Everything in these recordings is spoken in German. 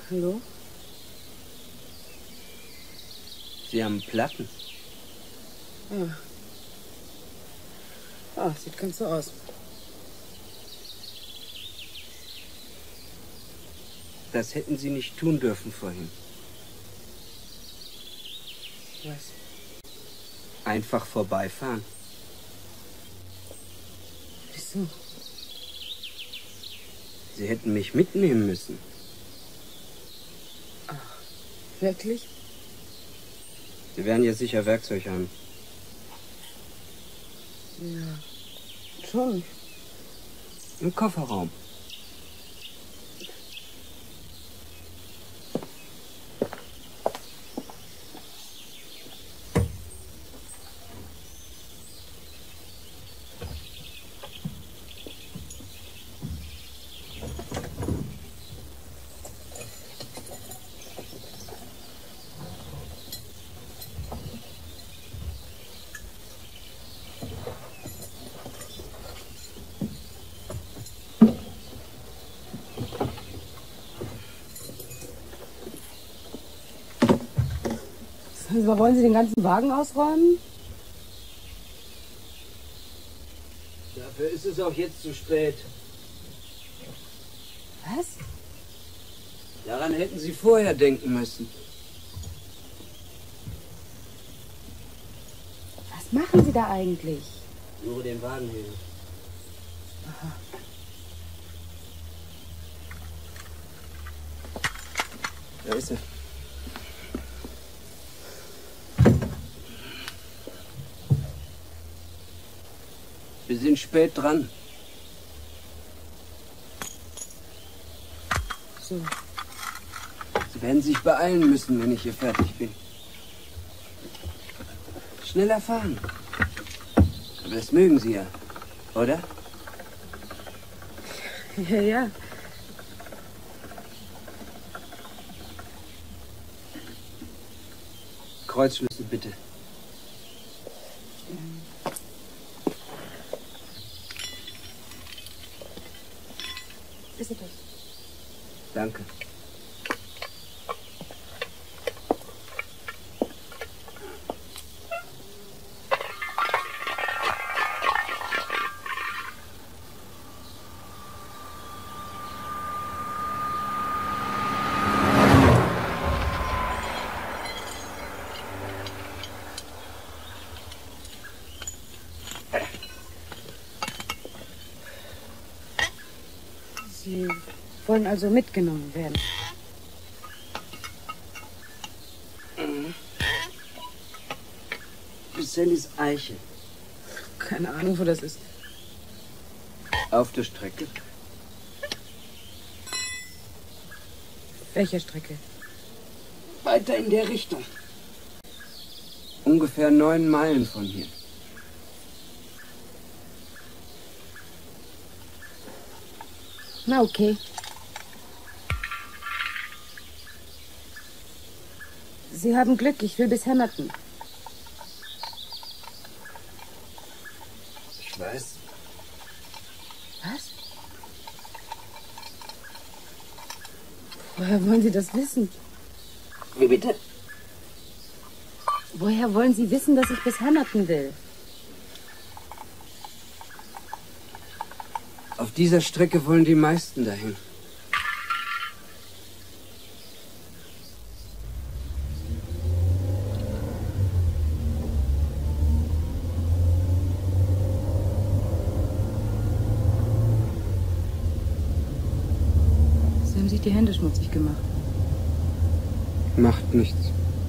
Hallo? Sie haben Platten. Ja. Ah, sieht ganz so aus. Das hätten Sie nicht tun dürfen vorhin. Was? Einfach vorbeifahren. Wieso? Sie hätten mich mitnehmen müssen. Ach, wirklich? Sie werden ja sicher Werkzeug haben. Ja, schon. Im Kofferraum. Also, wollen Sie den ganzen Wagen ausräumen? Dafür ist es auch jetzt zu spät. Was? Daran hätten Sie vorher denken müssen. Was machen Sie da eigentlich? Nur den Wagen heben. Aha. Da ist er. Wir sind spät dran. So. Sie werden sich beeilen müssen, wenn ich hier fertig bin. Schneller fahren. Aber das mögen Sie ja, oder? Ja, ja. Kreuzschlüssel bitte. Ist es das? Danke. Sie wollen also mitgenommen werden. Bis Sallys Eiche. Keine Ahnung, wo das ist. Auf der Strecke. Welcher Strecke? Weiter in der Richtung. Ungefähr 9 Meilen von hier. Na, okay. Sie haben Glück, ich will bis Hammerton. Ich weiß. Was? Woher wollen Sie das wissen? Wie bitte? Woher wollen Sie wissen, dass ich bis Hammerton will? Auf dieser Strecke wollen die meisten dahin. Sie haben sich die Hände schmutzig gemacht. Macht nichts.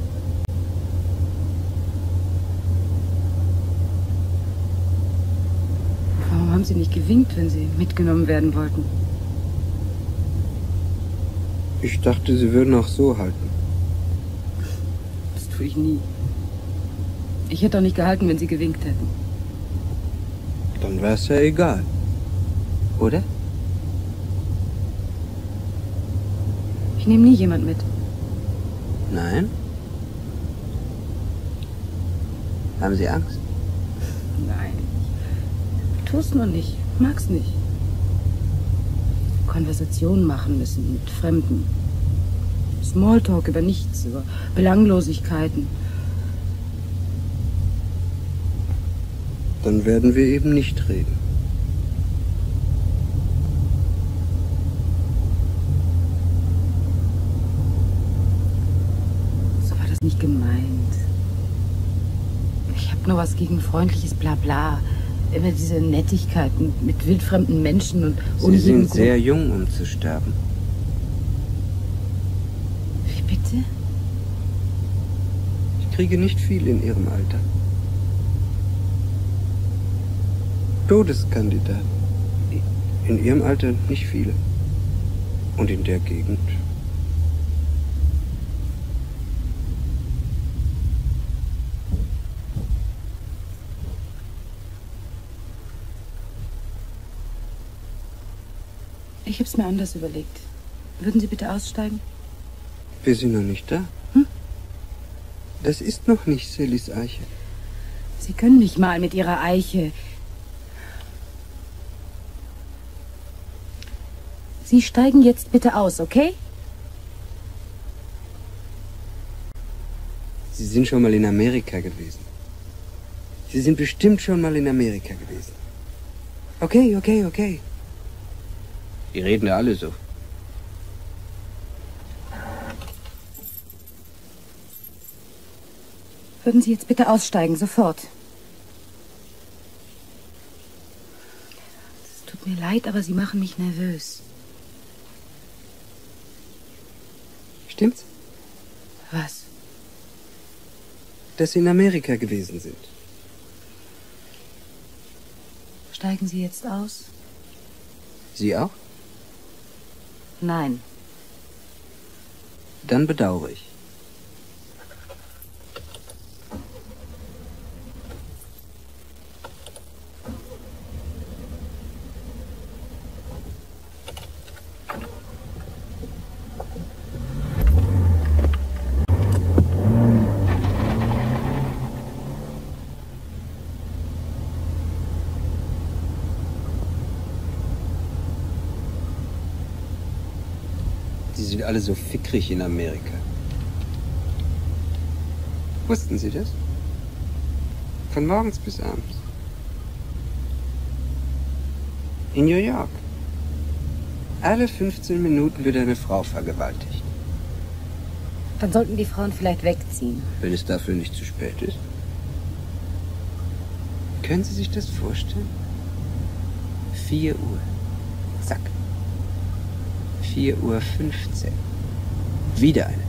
Warum haben Sie nicht gewinkt, wenn Sie mitgenommen werden wollten? Ich dachte, Sie würden auch so halten. Das tue ich nie. Ich hätte auch nicht gehalten, wenn Sie gewinkt hätten. Dann wär's ja egal. Oder? Ich nehme nie jemand mit. Nein? Haben Sie Angst? Nein. Ich tu's nur nicht. Mag's nicht. Konversationen machen müssen mit Fremden. Smalltalk über nichts, über Belanglosigkeiten. Dann werden wir eben nicht reden. So war das nicht gemeint. Ich habe nur was gegen freundliches Blabla. Immer diese Nettigkeiten mit wildfremden Menschen und Sie sind sehr jung, um zu sterben. Wie bitte? Ich kriege nicht viel in Ihrem Alter. Todeskandidaten. In Ihrem Alter nicht viele. Und in der Gegend. Ich hab's mir anders überlegt. Würden Sie bitte aussteigen? Wir sind noch nicht da. Hm? Das ist noch nicht Sallys Eiche. Sie können mich mal mit Ihrer Eiche. Sie steigen jetzt bitte aus, okay? Sie sind schon mal in Amerika gewesen. Sie sind bestimmt schon mal in Amerika gewesen. Okay. Die reden ja alle so. Würden Sie jetzt bitte aussteigen, sofort. Es tut mir leid, aber Sie machen mich nervös. Stimmt's? Was? Dass Sie in Amerika gewesen sind. Steigen Sie jetzt aus? Sie auch? Nein. Dann bedauere ich. Die sind alle so fickrig in Amerika. Wussten Sie das? Von morgens bis abends. In New York. Alle 15 Minuten wird eine Frau vergewaltigt. Dann sollten die Frauen vielleicht wegziehen. Wenn es dafür nicht zu spät ist. Können Sie sich das vorstellen? 4 Uhr. Zack. 4:15 Uhr. Wieder eine.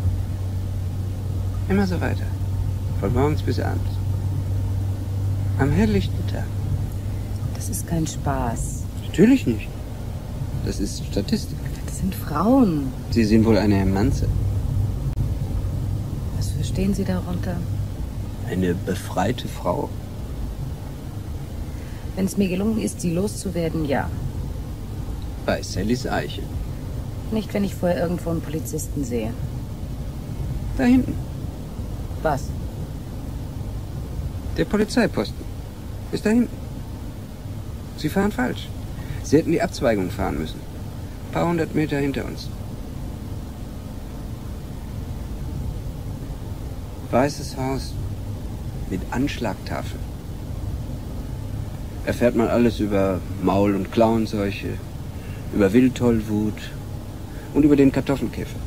Immer so weiter. Von morgens bis abends. Am helllichten Tag. Das ist kein Spaß. Natürlich nicht. Das ist Statistik. Das sind Frauen. Sie sind wohl eine Emanze. Was verstehen Sie darunter? Eine befreite Frau. Wenn es mir gelungen ist, sie loszuwerden, ja. Bei Sallys Eiche. Nicht, wenn ich vorher irgendwo einen Polizisten sehe. Da hinten. Was? Der Polizeiposten. Ist da hinten. Sie fahren falsch. Sie hätten die Abzweigung fahren müssen. Ein paar 100 Meter hinter uns. Weißes Haus. Mit Anschlagtafel. Erfährt man alles über Maul- und Klauenseuche, über Wildtollwut und über den Kartoffelkäfer.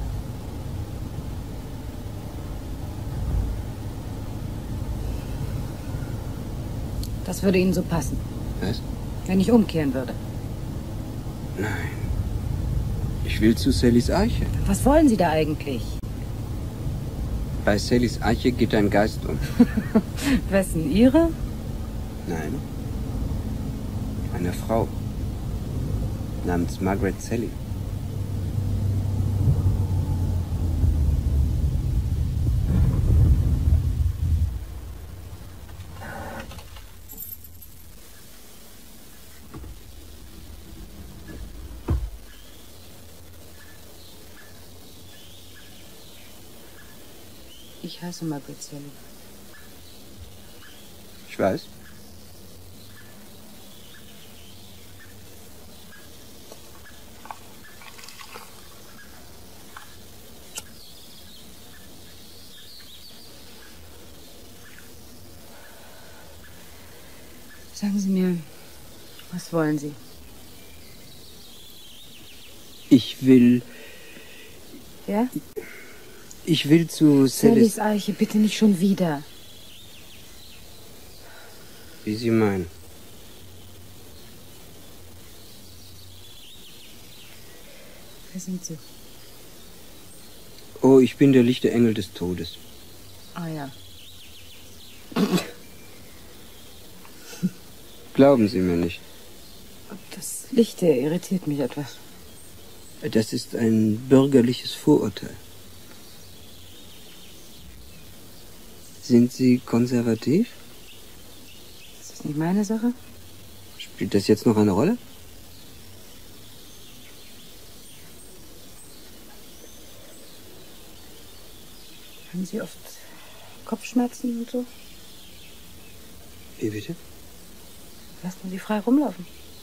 Das würde Ihnen so passen. Was? Wenn ich umkehren würde. Nein. Ich will zu Sallys Eiche. Was wollen Sie da eigentlich? Bei Sallys Eiche geht ein Geist um. Wessen, Ihre? Nein. Eine Frau. Namens Margaret Sally. Ich heiße Margaret Sally. Ich weiß. Sagen Sie mir, was wollen Sie? Ich will... Ja? Ich will zu Sallys Eiche, bitte nicht schon wieder. Wie Sie meinen. Wer sind Sie? Oh, ich bin der lichte Engel des Todes. Ah ja. Glauben Sie mir nicht. Das Lichte irritiert mich etwas. Das ist ein bürgerliches Vorurteil. Sind Sie konservativ? Ist das nicht meine Sache? Spielt das jetzt noch eine Rolle? Haben Sie oft Kopfschmerzen und so? Wie bitte? Lassen Sie frei rumlaufen.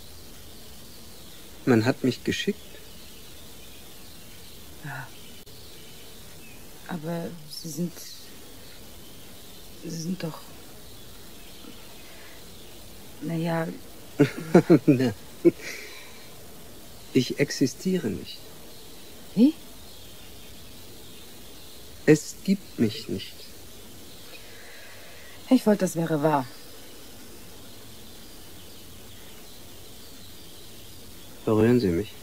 Man hat mich geschickt. Ja. Aber Sie sind doch... Naja... Na, ich existiere nicht. Wie? Es gibt mich nicht. Ich wollte, das wäre wahr. Berühren Sie mich.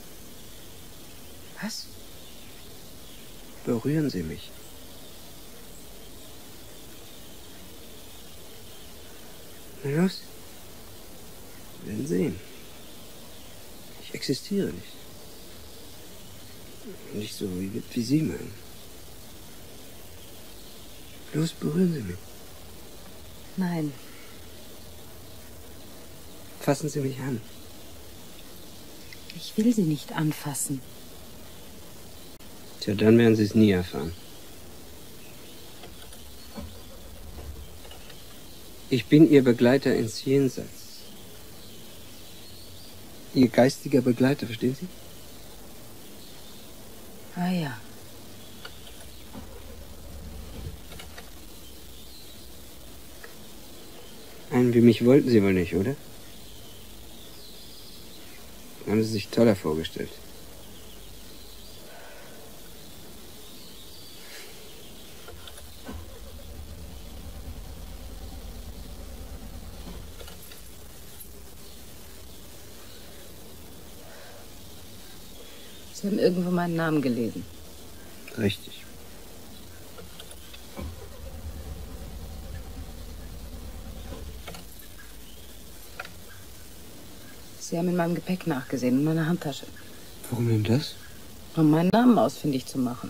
Was? Berühren Sie mich. Na los. Wir werden sehen. Ich existiere nicht. Nicht so wie Sie meinen. Los, berühren Sie mich. Nein. Fassen Sie mich an. Ich will Sie nicht anfassen. Tja, dann werden Sie es nie erfahren. Ich bin Ihr Begleiter ins Jenseits. Ihr geistiger Begleiter, verstehen Sie? Ah ja. Einen wie mich wollten Sie wohl nicht, oder? Haben Sie sich toller vorgestellt. Sie haben irgendwo meinen Namen gelesen. Richtig. Sie haben in meinem Gepäck nachgesehen, in meiner Handtasche. Warum denn das? Um meinen Namen ausfindig zu machen.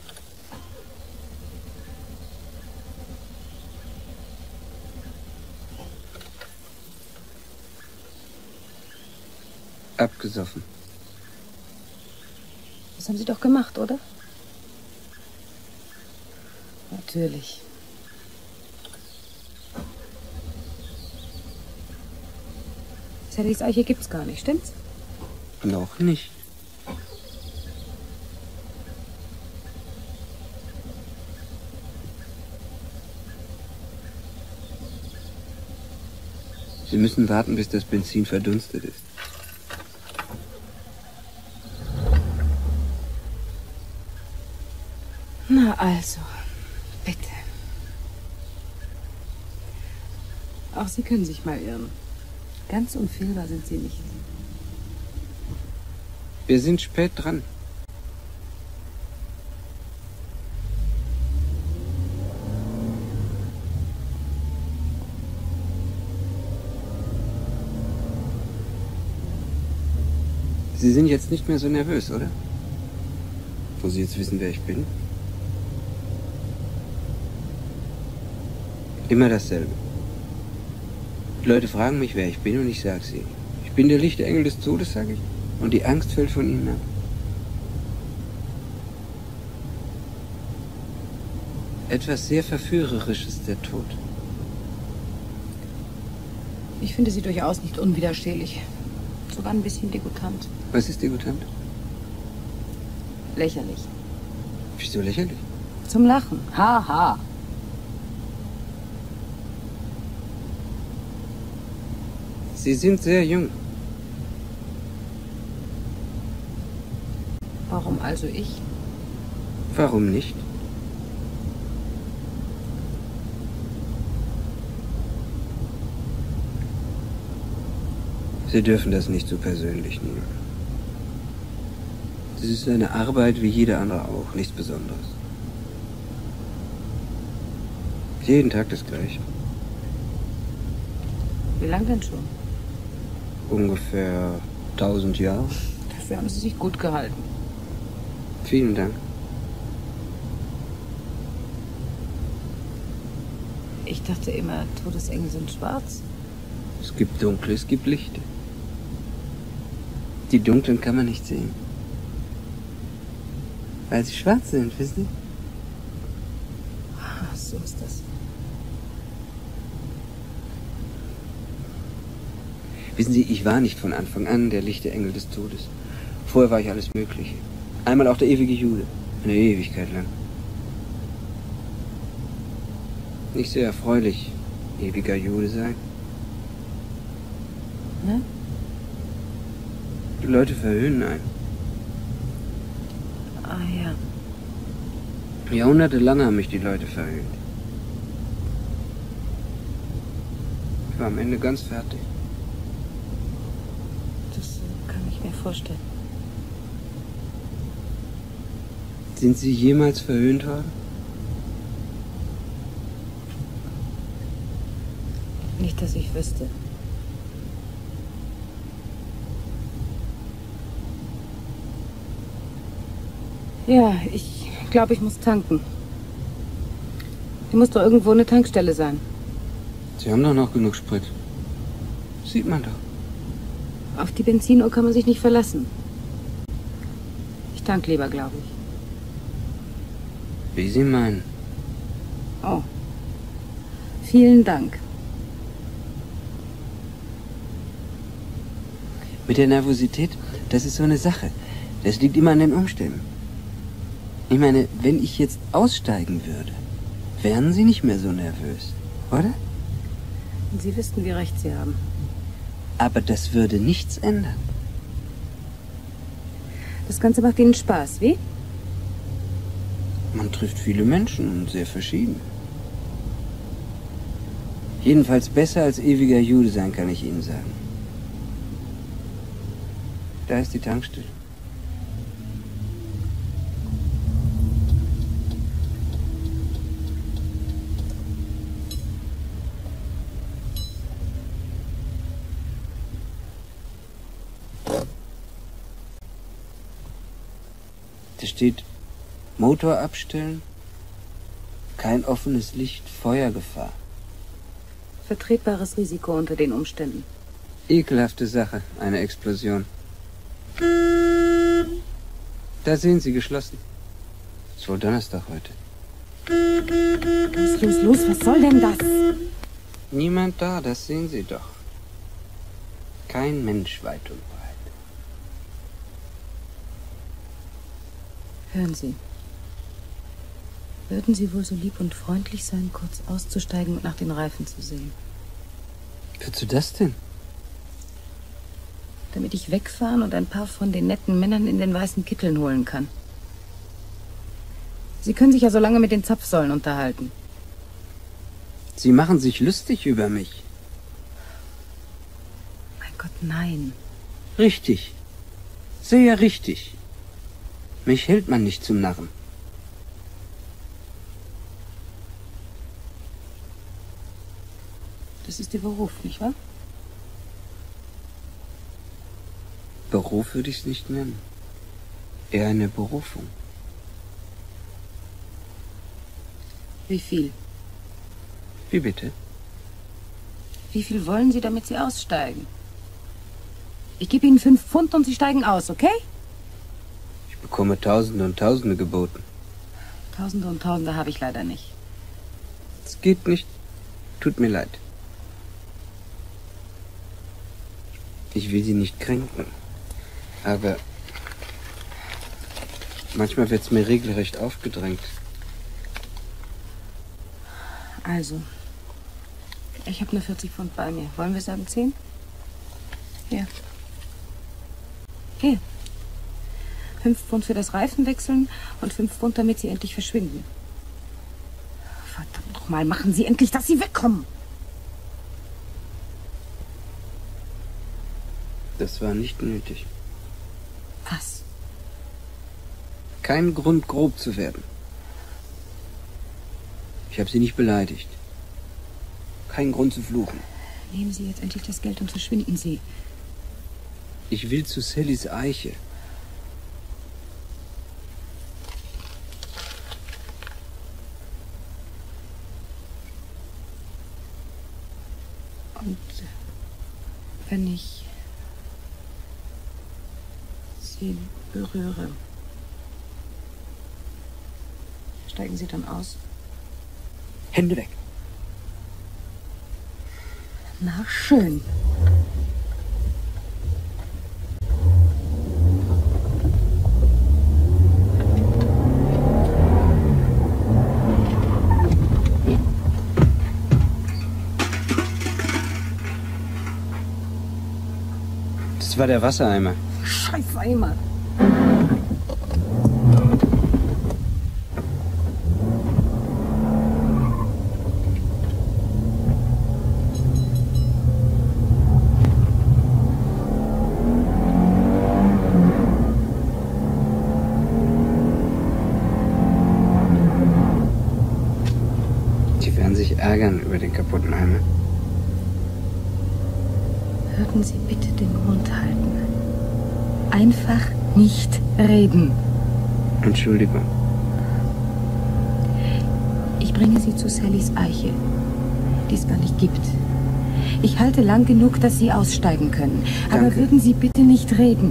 Abgesoffen. Das haben Sie doch gemacht, oder? Natürlich. Sallys Eiche gibt's gar nicht, stimmt's? Noch nicht. Sie müssen warten, bis das Benzin verdunstet ist. Na also, bitte. Auch Sie können sich mal irren. Ganz unfehlbar sind Sie nicht. Wir sind spät dran. Sie sind jetzt nicht mehr so nervös, oder? Wo Sie jetzt wissen, wer ich bin? Immer dasselbe. Die Leute fragen mich, wer ich bin, und ich sage sie. Ich bin der lichte Engel des Todes, sage ich. Und die Angst fällt von ihnen ab. Etwas sehr Verführerisches, der Tod. Ich finde Sie durchaus nicht unwiderstehlich. Sogar ein bisschen degutant. Was ist degutant? Lächerlich. Wieso lächerlich? Zum Lachen. Ha, ha. Sie sind sehr jung. Warum also ich? Warum nicht? Sie dürfen das nicht so persönlich nehmen. Es ist eine Arbeit wie jede andere auch, nichts Besonderes. Jeden Tag das Gleiche. Wie lange denn schon? Ungefähr 1000 Jahre. Dafür haben Sie sich gut gehalten. Vielen Dank. Ich dachte immer, Todesengel sind schwarz. Es gibt Dunkle, es gibt Lichte. Die Dunklen kann man nicht sehen. Weil sie schwarz sind, wissen Sie? Ach, so ist das. Wissen Sie, ich war nicht von Anfang an der lichte Engel des Todes. Vorher war ich alles Mögliche. Einmal auch der ewige Jude. Eine Ewigkeit lang. Nicht sehr erfreulich, ewiger Jude sein. Ne? Die Leute verhöhnen einen. Ah ja. Jahrhundertelang haben mich die Leute verhöhnt. Ich war am Ende ganz fertig. Das kann ich mir vorstellen. Sind Sie jemals verhöhnt worden? Nicht, dass ich wüsste. Ja, ich glaube, ich muss tanken. Hier muss doch irgendwo eine Tankstelle sein. Sie haben doch noch genug Sprit. Sieht man doch. Auf die Benzinuhr kann man sich nicht verlassen. Ich tank lieber, glaube ich. Wie Sie meinen. Oh. Vielen Dank. Mit der Nervosität, das ist so eine Sache. Das liegt immer an den Umständen. Ich meine, wenn ich jetzt aussteigen würde, wären Sie nicht mehr so nervös, oder? Und Sie wüssten, wie recht Sie haben. Aber das würde nichts ändern. Das Ganze macht Ihnen Spaß, wie? Man trifft viele Menschen und sehr verschieden. Jedenfalls besser als ewiger Jude sein, kann ich Ihnen sagen. Da ist die Tankstelle. Da steht Motor abstellen, kein offenes Licht, Feuergefahr. Vertretbares Risiko unter den Umständen. Ekelhafte Sache, eine Explosion. Da sehen Sie geschlossen. Es ist wohl Donnerstag heute. Los, was soll denn das? Niemand da, das sehen Sie doch. Kein Mensch weit und breit. Hören Sie. Würden Sie wohl so lieb und freundlich sein, kurz auszusteigen und nach den Reifen zu sehen? Wozu das denn? Damit ich wegfahren und ein paar von den netten Männern in den weißen Kitteln holen kann. Sie können sich ja so lange mit den Zapfsäulen unterhalten. Sie machen sich lustig über mich. Mein Gott, nein. Richtig. Sehr richtig. Mich hält man nicht zum Narren. Das ist Ihr Beruf, nicht wahr? Beruf würde ich es nicht nennen. Eher eine Berufung. Wie viel? Wie bitte? Wie viel wollen Sie, damit Sie aussteigen? Ich gebe Ihnen 5 Pfund und Sie steigen aus, okay? Ich bekomme Tausende und Tausende geboten. Tausende und Tausende habe ich leider nicht. Es geht nicht. Tut mir leid. Ich will Sie nicht kränken. Aber manchmal wird's mir regelrecht aufgedrängt. Also, ich habe nur 40 Pfund bei mir. Wollen wir sagen 10? Hier. Hier. 5 Pfund für das Reifenwechseln und 5 Pfund, damit sie endlich verschwinden. Verdammt nochmal, machen Sie endlich, dass Sie wegkommen. Das war nicht nötig. Was? Kein Grund, grob zu werden. Ich habe Sie nicht beleidigt. Kein Grund zu fluchen. Nehmen Sie jetzt endlich das Geld und verschwinden Sie. Ich will zu Sallys Eiche. Und wenn ich Sie berühre, steigen Sie dann aus? Hände weg. Na schön. Das war der Wassereimer. Scheißeimer. Sie werden sich ärgern über den kaputten Eimer. Würden Sie bitte den Mund halten. Einfach nicht reden. Entschuldigung. Ich bringe Sie zu Sallys Eiche, die es gar nicht gibt. Ich halte lang genug, dass Sie aussteigen können. Aber Danke. würden Sie bitte nicht reden.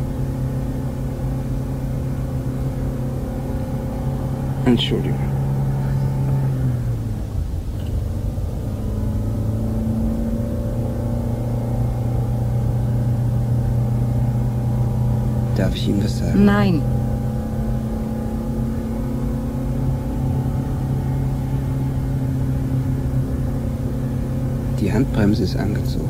Entschuldigung. Darf ich Ihnen was sagen? Nein. Die Handbremse ist angezogen.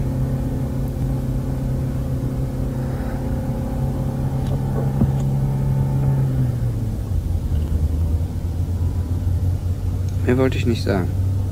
Mehr wollte ich nicht sagen.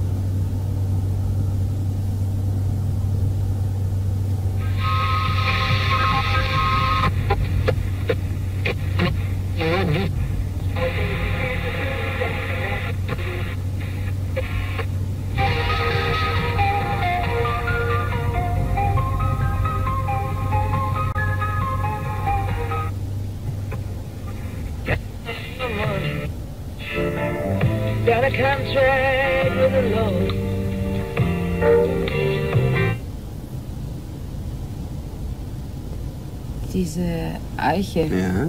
Got a contract with the Lord. Diese Eiche, Ja,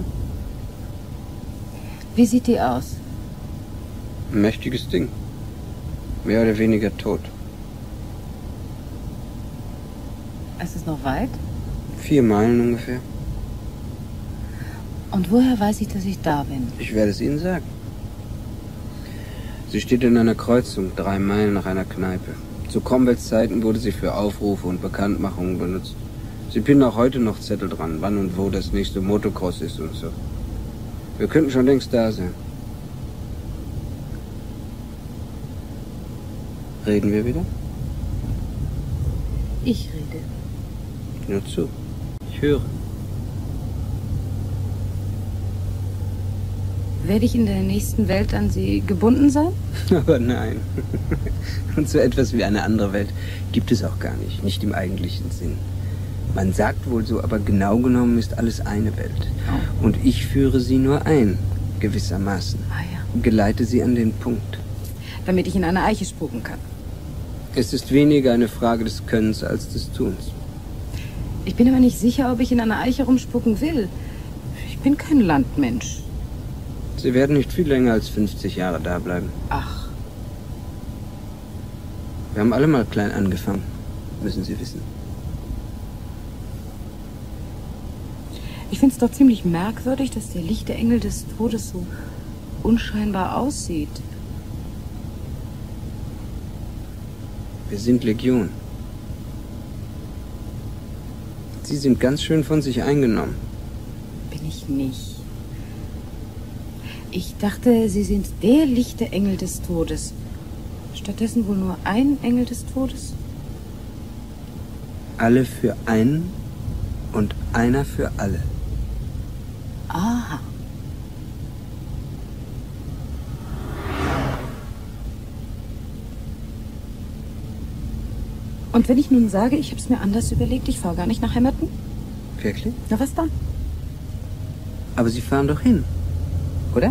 wie sieht die aus? ein mächtiges Ding. Mehr oder weniger tot. Es ist noch weit. 4 Meilen ungefähr. Und woher weiß ich, dass ich da bin? Ich werde es Ihnen sagen. Sie steht in einer Kreuzung, 3 Meilen nach einer Kneipe. Zu Cromwells Zeiten wurde sie für Aufrufe und Bekanntmachungen benutzt. Sie pinnen auch heute noch Zettel dran, wann und wo das nächste Motocross ist und so. Wir könnten schon längst da sein. Reden wir wieder? Ich rede. Nur zu. Ich höre. Werde ich in der nächsten Welt an Sie gebunden sein? Aber nein. Und so etwas wie eine andere Welt gibt es auch gar nicht. Nicht im eigentlichen Sinn. Man sagt wohl so, aber genau genommen ist alles eine Welt. Und ich führe sie nur ein, gewissermaßen. Ah ja. Geleite sie an den Punkt. Damit ich in eine Eiche spucken kann. Es ist weniger eine Frage des Könnens als des Tuns. Ich bin aber nicht sicher, ob ich in einer Eiche rumspucken will. Ich bin kein Landmensch. Sie werden nicht viel länger als 50 Jahre da bleiben. Ach, Wir haben alle mal klein angefangen, müssen Sie wissen. ich finde es doch ziemlich merkwürdig, dass der lichte Engel des Todes so unscheinbar aussieht. Wir sind Legion. Sie sind ganz schön von sich eingenommen. Bin ich nicht. Ich dachte, Sie sind der lichte Engel des Todes. Stattdessen wohl nur ein Engel des Todes? Alle für einen und einer für alle. Aha. Und wenn ich nun sage, ich habe es mir anders überlegt, ich fahre gar nicht nach Hamilton? Wirklich? Na, was dann? Aber Sie fahren doch hin, oder?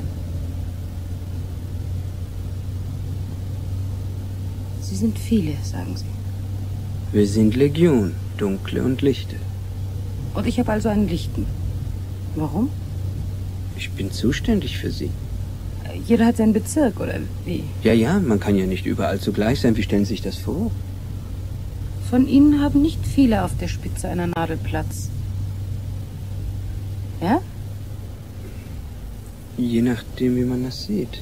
Sie sind viele, sagen Sie. Wir sind Legion, Dunkle und Lichte. Und ich habe also einen Lichten. Warum? Ich bin zuständig für Sie. Jeder hat seinen Bezirk, oder wie? Ja, man kann ja nicht überall zugleich sein. Wie stellen Sie sich das vor? Von Ihnen haben nicht viele auf der Spitze einer Nadel Platz. Ja? Je nachdem, wie man das sieht.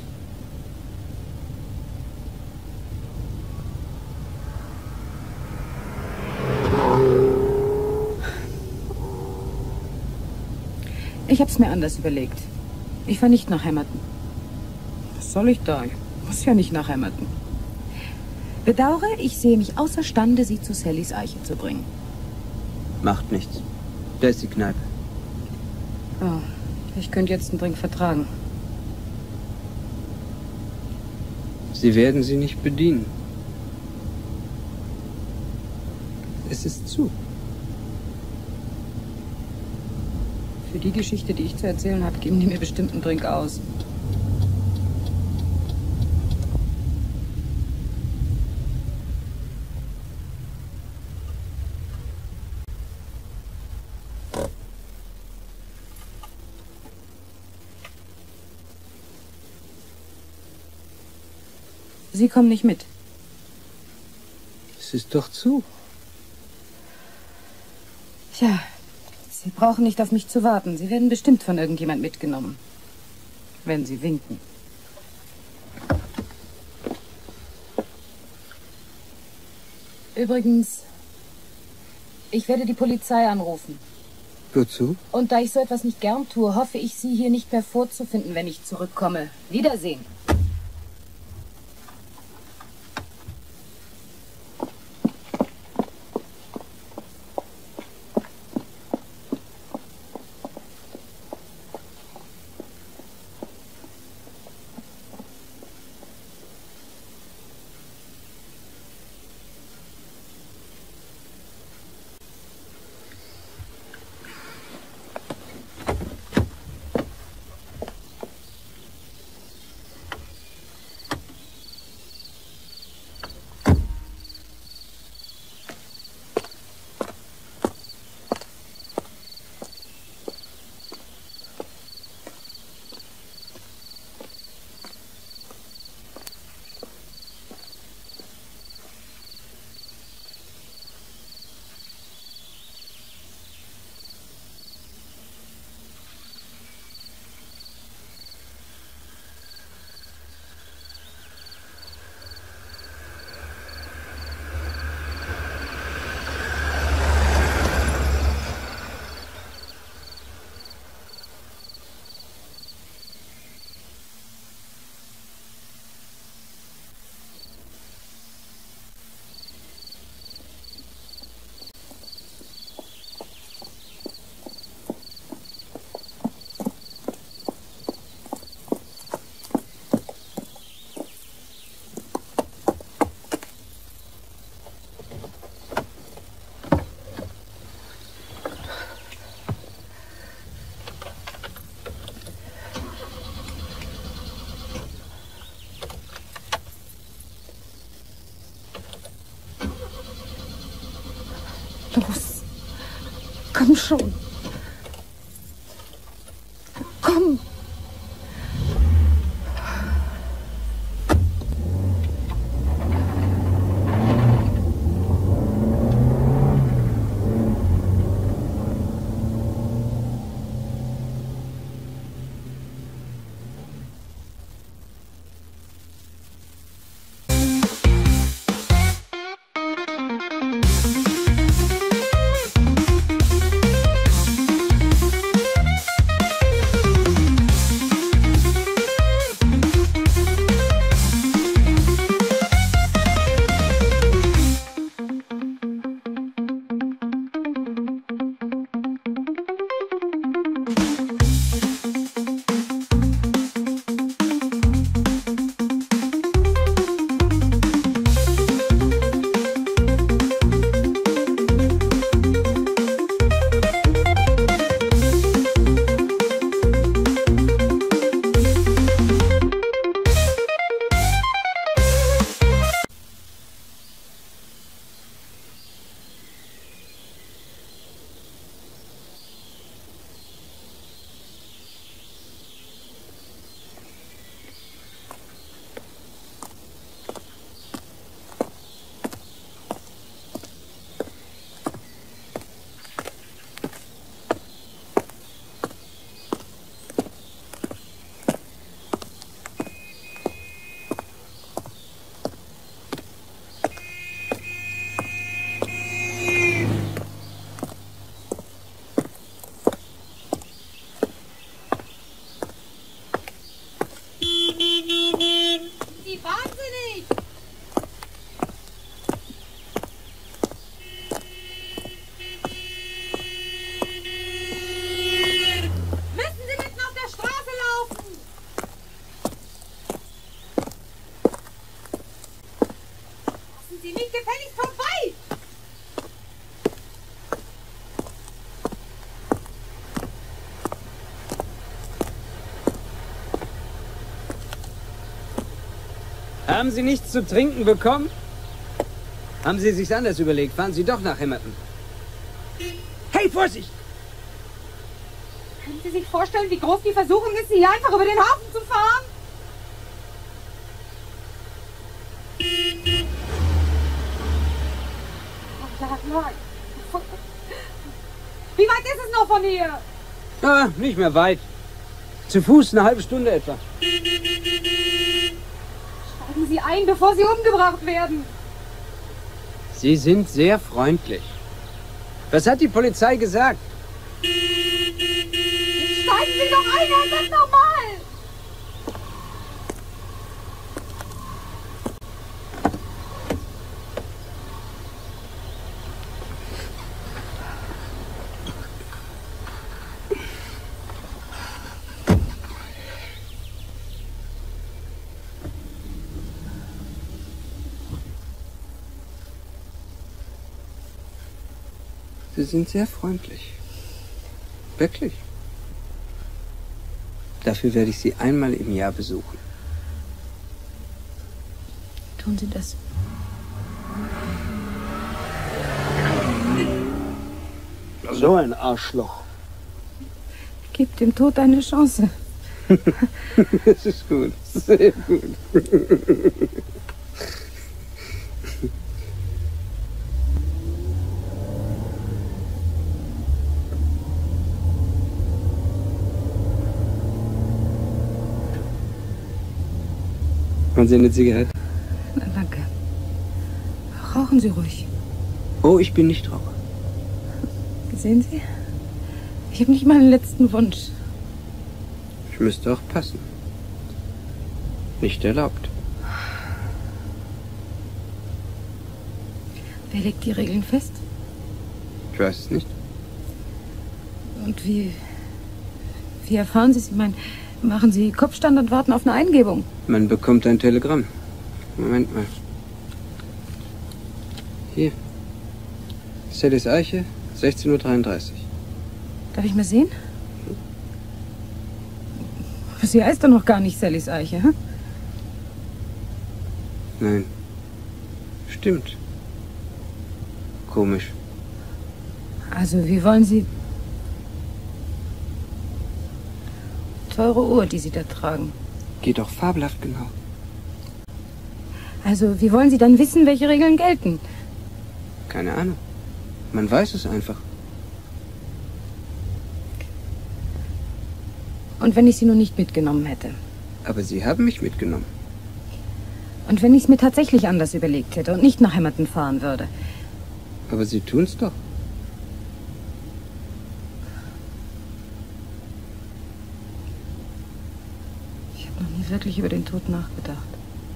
Ich hab's mir anders überlegt. Ich fahr nicht nach Hamilton. Was soll ich da? Ich muss ja nicht nach Hamilton. Bedauere, ich sehe mich außerstande, Sie zu Sallys Eiche zu bringen. Macht nichts. Da ist die Kneipe. Oh, ich könnte jetzt einen Drink vertragen. Sie werden sie nicht bedienen. Es ist zu. Für die Geschichte, die ich zu erzählen habe, geben die mir bestimmt einen Drink aus. Sie kommen nicht mit. Es ist doch zu. Tja, Sie brauchen nicht auf mich zu warten. Sie werden bestimmt von irgendjemand mitgenommen. Wenn Sie winken. Übrigens, ich werde die Polizei anrufen. Wozu? Und da ich so etwas nicht gern tue, hoffe ich, Sie hier nicht mehr vorzufinden, wenn ich zurückkomme. Wiedersehen. Los. Komm schon. Komm. Haben Sie nichts zu trinken bekommen? Haben Sie sich's anders überlegt? Fahren Sie doch nach Hammerton. Hey, Vorsicht! Können Sie sich vorstellen, wie groß die Versuchung ist, Sie hier einfach über den Haufen zu fahren? Wie weit ist es noch von hier? Ah, nicht mehr weit. Zu Fuß eine halbe Stunde etwa. Steigen Sie ein, bevor Sie umgebracht werden. Sie sind sehr freundlich. Was hat die Polizei gesagt? Steigen Sie doch ein, Herr, ganz normal! Sie sind sehr freundlich. Wirklich. Dafür werde ich Sie einmal im Jahr besuchen. Tun Sie das. So ein Arschloch. Gib dem Tod eine Chance. Das ist gut. Sehr gut. Wollen Sie eine Zigarette? Na, danke. Rauchen Sie ruhig. Oh, ich bin nicht Raucher. Sehen Sie? Ich habe nicht mal einen letzten Wunsch. Ich müsste auch passen. Nicht erlaubt. Wer legt die Regeln fest? Ich weiß es nicht. Und wie erfahren Sie es? Ich meine, machen Sie Kopfstand und warten auf eine Eingebung? Man bekommt ein Telegramm. Moment mal. Hier. Cellis Eiche, 16:33 Uhr. Darf ich mal sehen? Sie heißt doch noch gar nicht Sallys Eiche, hä? Nein. Stimmt. Komisch. Also, wie wollen Sie... Teure Uhr, die Sie da tragen. Geht doch fabelhaft genau. Also, wie wollen Sie dann wissen, welche Regeln gelten? Keine Ahnung. Man weiß es einfach. Und wenn ich Sie nun nicht mitgenommen hätte? Aber Sie haben mich mitgenommen. Und wenn ich es mir tatsächlich anders überlegt hätte und nicht nach Hammerton fahren würde? Aber Sie tun's doch. Ich habe noch nie wirklich über den Tod nachgedacht.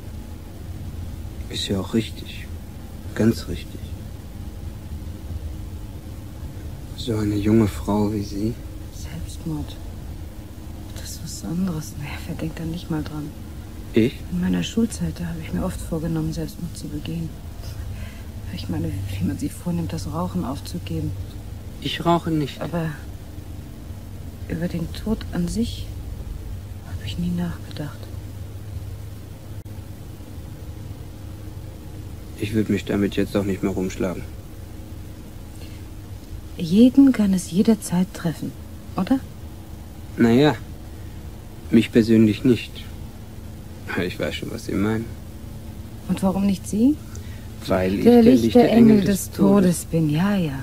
Ist ja auch richtig. Ganz richtig. So eine junge Frau wie Sie. Selbstmord. Das ist was anderes. Naja, wer denkt da nicht mal dran? Ich? In meiner Schulzeit, da habe ich mir oft vorgenommen, Selbstmord zu begehen. Ich meine, wie man sich vornimmt, das Rauchen aufzugeben. Ich rauche nicht. Aber über den Tod an sich habe ich nie nachgedacht. Ich würde mich damit jetzt auch nicht mehr rumschlagen. Jeden kann es jederzeit treffen, oder? Naja, mich persönlich nicht. Ich weiß schon, was Sie meinen. Und warum nicht Sie? Weil ich Der lichte Engel des Todes bin, ja, ja.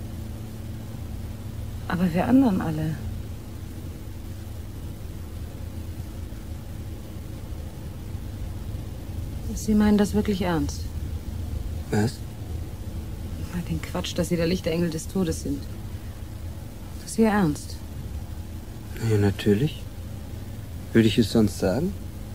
Aber wir anderen alle. Sie meinen das wirklich ernst? Was? Na, den Quatsch, dass Sie der lichte Engel des Todes sind. Das ist Ihr Ernst. Na ja, natürlich. Würde ich es sonst sagen?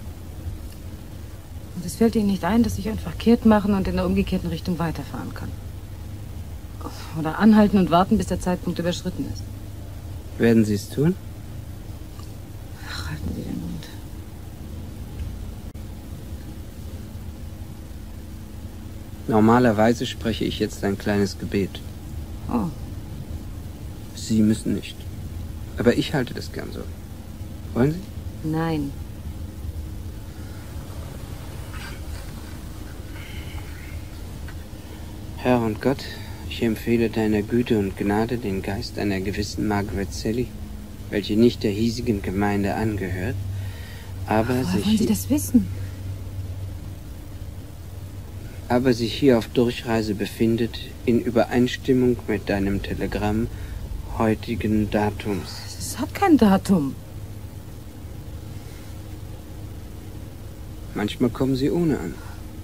Und es fällt Ihnen nicht ein, dass ich einfach kehrt machen und in der umgekehrten Richtung weiterfahren kann. Oder anhalten und warten, bis der Zeitpunkt überschritten ist. Werden Sie es tun? Ach, halten Sie den Mund. Normalerweise spreche ich jetzt ein kleines Gebet. Oh, Sie müssen nicht. Aber ich halte das gern so. Wollen Sie? nein. und Gott, ich empfehle deiner Güte und Gnade den Geist einer gewissen Margaret Sally, welche nicht der hiesigen Gemeinde angehört, aber Woher wollen Sie das wissen? aber sich hier auf Durchreise befindet, in Übereinstimmung mit deinem Telegramm heutigen Datums. Es hat kein Datum. Manchmal kommen sie ohne an.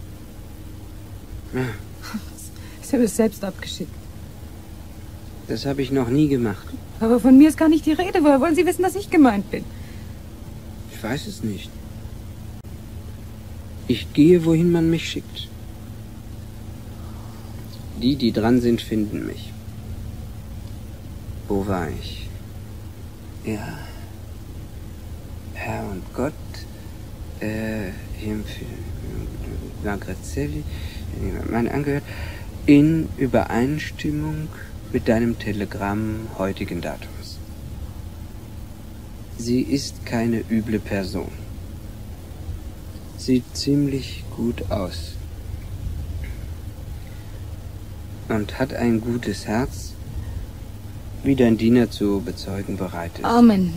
Ja, Ich habe es selbst abgeschickt. das habe ich noch nie gemacht. Aber von mir ist gar nicht die Rede. Woher wollen Sie wissen, dass ich gemeint bin? Ich weiß es nicht. Ich gehe, wohin man mich schickt. Die, die dran sind, finden mich. Wo war ich? Ja. Herr und Gott, Margaret Sally, meine angehört, in Übereinstimmung mit deinem Telegramm heutigen Datums. Sie ist keine üble Person. Sieht ziemlich gut aus. Und hat ein gutes Herz, wie dein Diener zu bezeugen bereit ist. Amen.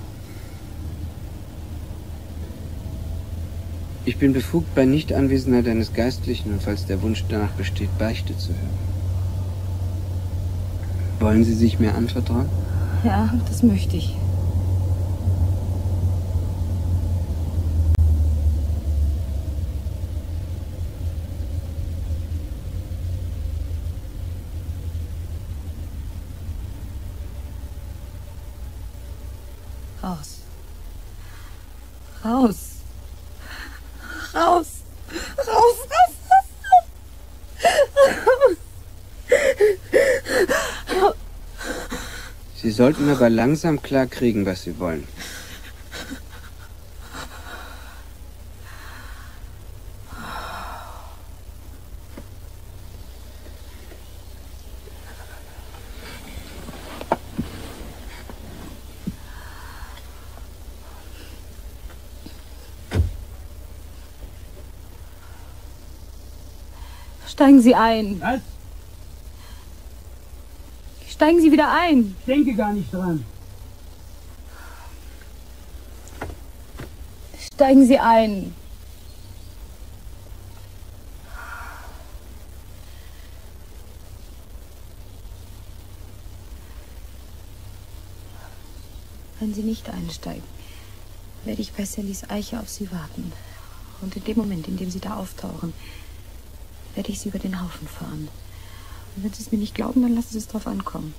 Ich bin befugt, bei Nichtanwesenheit eines Geistlichen und falls der Wunsch danach besteht, Beichte zu hören. Wollen Sie sich mir anvertrauen? Ja, das möchte ich. Raus. Raus. Raus. Raus, raus, raus. Sie sollten aber langsam klar kriegen, was Sie wollen. Steigen Sie ein. Was? Steigen Sie wieder ein. Ich denke gar nicht dran. Steigen Sie ein. Wenn Sie nicht einsteigen, werde ich bei Sallys Eiche auf Sie warten. Und in dem Moment, in dem Sie da auftauchen, werde ich Sie über den Haufen fahren. Und wenn Sie es mir nicht glauben, dann lassen Sie es drauf ankommen.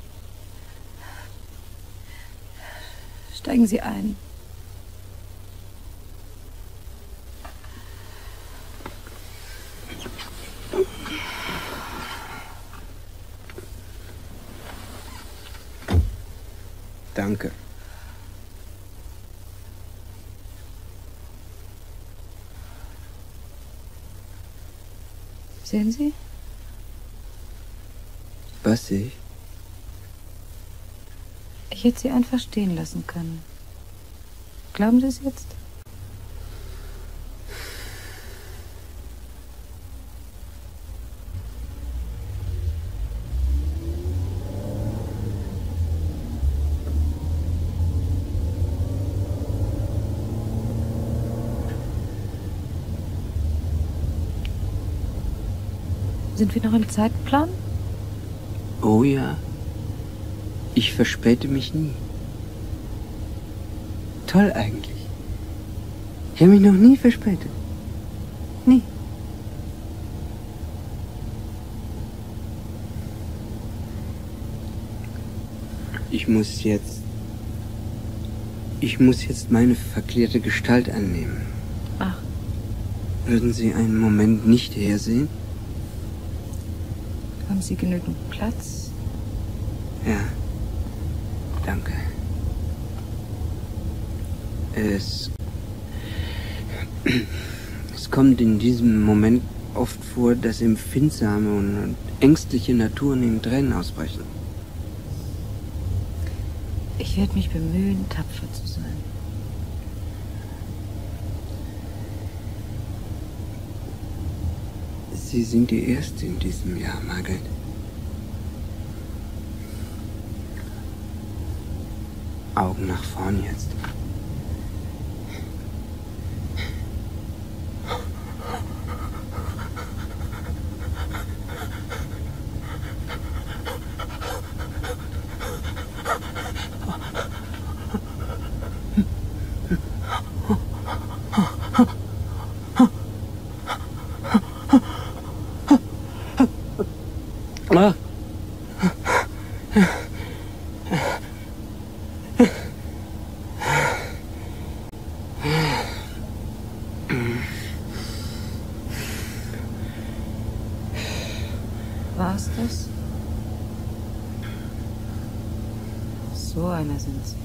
Steigen Sie ein. Danke. Sehen Sie? Was sehe ich? Ich hätte Sie einfach stehen lassen können. Glauben Sie es jetzt? Sind wir noch im Zeitplan? Oh ja. Ich verspäte mich nie. Toll eigentlich. Ich habe mich noch nie verspätet. Nie. Ich muss jetzt meine verklärte Gestalt annehmen. Ach, Würden Sie einen Moment nicht hersehen? haben Sie genügend Platz? Ja. Danke. Es kommt in diesem Moment oft vor, dass empfindsame und ängstliche Naturen in Tränen ausbrechen. Ich werde mich bemühen, tapfer zu sein. Sie sind die Erste in diesem Jahr, Margaret. Augen nach vorn jetzt. War's das? So einer sind Sie.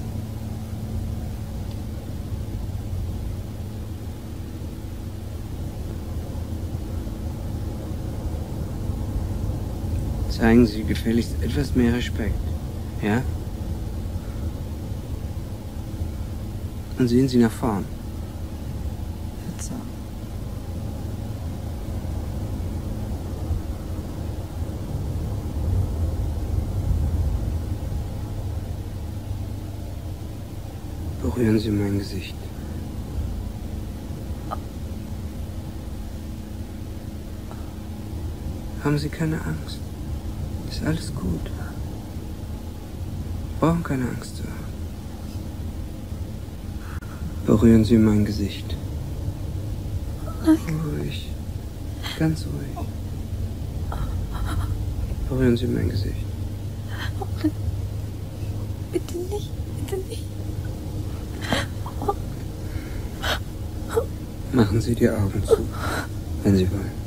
Zeigen Sie gefälligst etwas mehr Respekt, ja? Und sehen Sie nach vorn. Verzeihung. Berühren Sie mein Gesicht. Haben Sie keine Angst. Ist alles gut. Brauchen keine Angst zu haben. Berühren Sie mein Gesicht. Ruhig. Ganz ruhig. Berühren Sie mein Gesicht. Bitte nicht, bitte nicht. Machen Sie die Augen zu, wenn Sie wollen.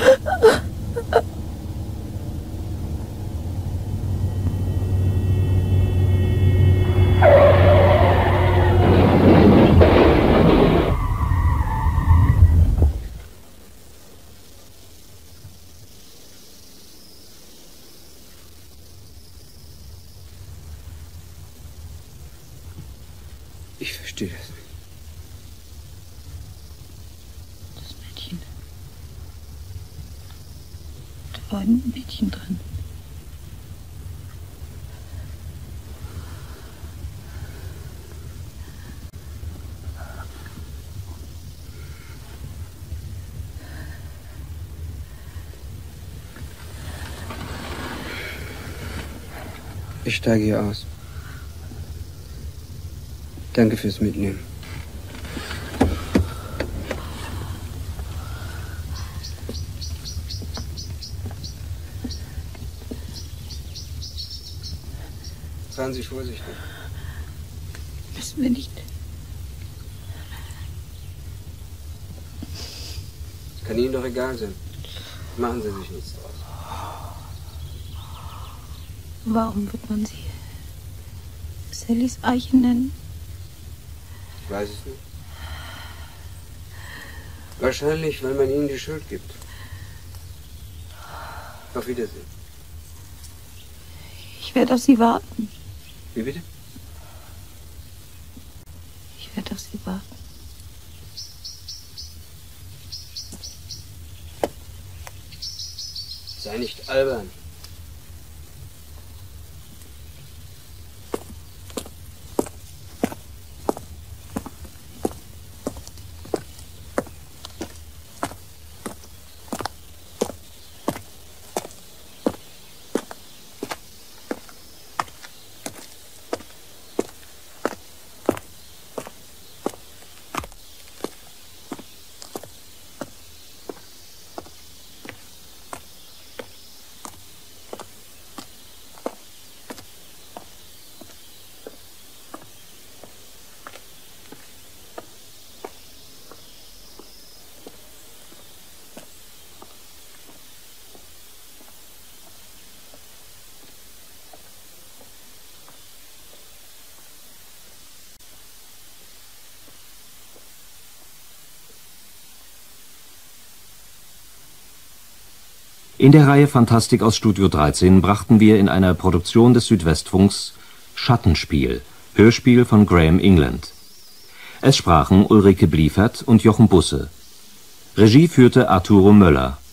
Ich verstehe das nicht. Das Mädchen. Da war ein Mädchen drin. Ich steige hier aus. Danke fürs Mitnehmen. Fahren Sie vorsichtig. Müssen wir nicht. Kann Ihnen doch egal sein. Machen Sie sich nichts draus. Warum wird man sie Sallys Eiche nennen? Ich weiß es nicht. Wahrscheinlich, weil man ihnen die Schuld gibt. Auf Wiedersehen. Ich werde auf Sie warten. Wie bitte? Ich werde auf Sie warten. Sei nicht albern. In der Reihe Fantastik aus Studio 13 brachten wir in einer Produktion des Südwestfunks Schattenspiel, Hörspiel von Graham England. Es sprachen Ulrike Bliefert und Jochen Busse. Regie führte Arturo Möller.